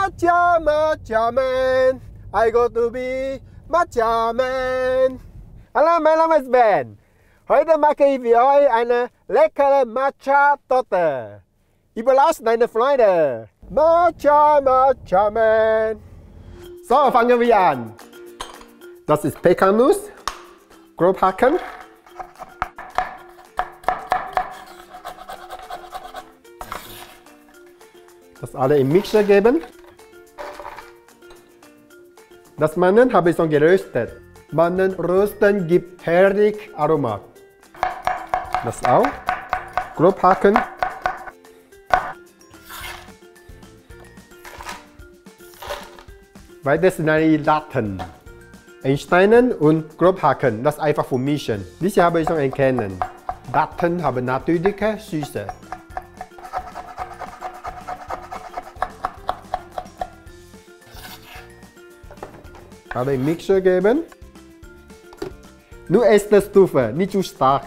Matcha Man. I go to be Matcha Man. Hallo, mein Name ist Ben. Heute mache ich für euch eine leckere Matcha-Torte. Überlasst deine Freunde. Matcha Man. So, fangen wir an. Das ist Pekannuss. Grob hacken. Das alle im Mixer geben. Das Mandeln habe ich schon geröstet. Mandeln rösten gibt herrlich Aromat. Das auch. Grob hacken. Weiter schneide ich Datteln. Einschneiden und grob hacken. Das einfach vermischen. Diese habe ich schon erkennen. Datteln haben natürliche Süße. Alle im Mixer geben. Nur erste Stufe, nicht zu stark.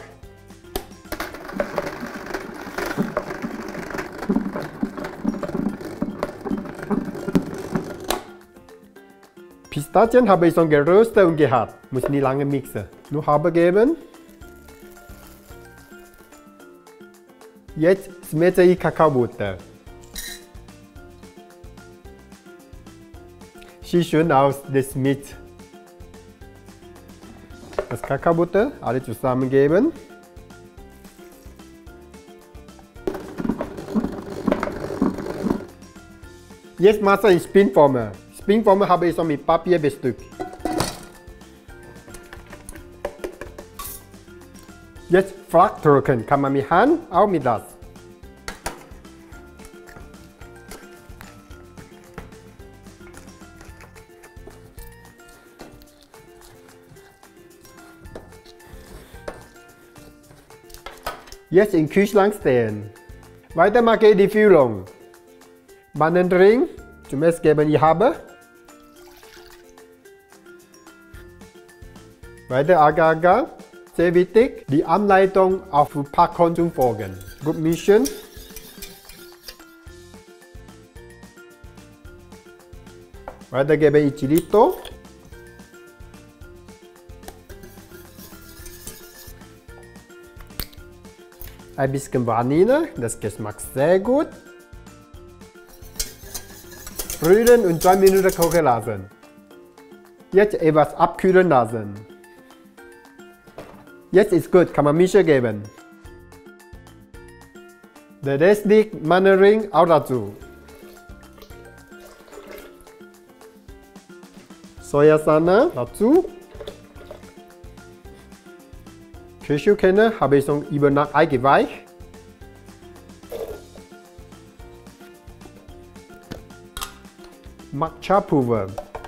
Pistazien habe ich schon geröstet und gehabt. Muss nicht lange mixen. Nur halbe geben. Jetzt schmelze ich Kakaobutter. Sieht schön aus, das mit. Das Kakaobutter alle zusammengeben. Jetzt Masse in Spinformel. Spinformel habe ich schon mit Papier bestückt. Jetzt flach drücken, kann man mit Hand, auch mit das. Jetzt in den Kühlschrank stellen. Weiter mache ich die Füllung. Mandelring, zuerst geben ich habe. Weiter Agar-Agar. Sehr wichtig, die Anleitung auf die Packung zu folgen. Gut mischen. Weiter gebe ich Chilito. Ein bisschen Vanille, das Geschmack sehr gut. Rühren und 2 Minuten kochen lassen. Jetzt etwas abkühlen lassen. Jetzt ist gut, kann man Mische geben. Der restliche Mandelring auch dazu. Sojasahne dazu. Cashewkerne habe ich schon über Nacht eingeweicht. Matcha-Pulver.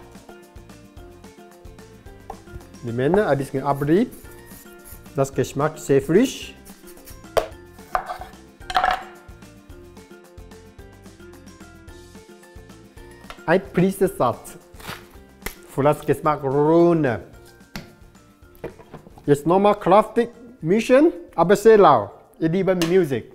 Die Männer ein bisschen abrieb. Das Geschmack sehr frisch. Ein Prise Salz. Für das Geschmack runter. Jetzt nochmal kräftig mischen, aber sehr laut. Ich liebe Musik.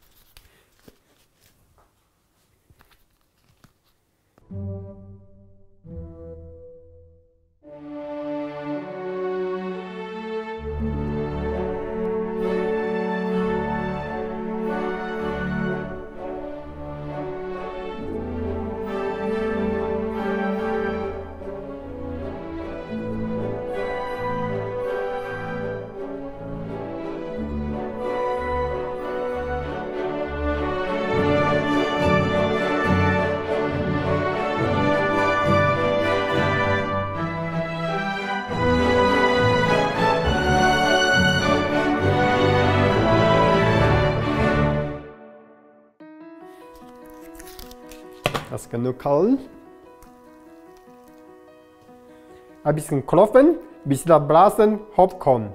Das kann nur kalt. Ein bisschen klopfen, bis das Blasen hochkommt.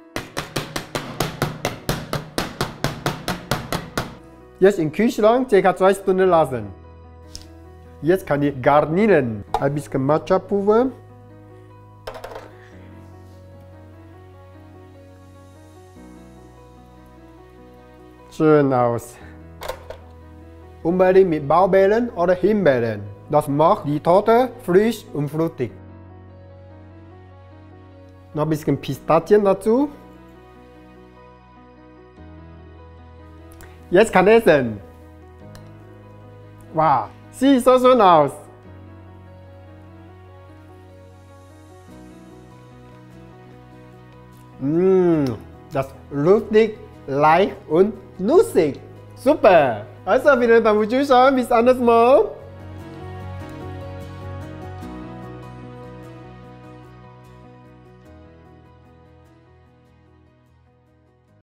Jetzt im Kühlschrank ca. 2 Stunden lassen. Jetzt kann ich garnieren. Ein bisschen Matcha-Pulver. Schön aus. Unbedingt mit Blaubeeren oder Himbeeren. Das macht die Torte frisch und fruchtig. Noch ein bisschen Pistazien dazu. Jetzt kann essen. Wow, sieht so schön aus. Das lustig, leicht und nussig. Super. Also, wieder beim Zuschauen. Bis anderes Mal.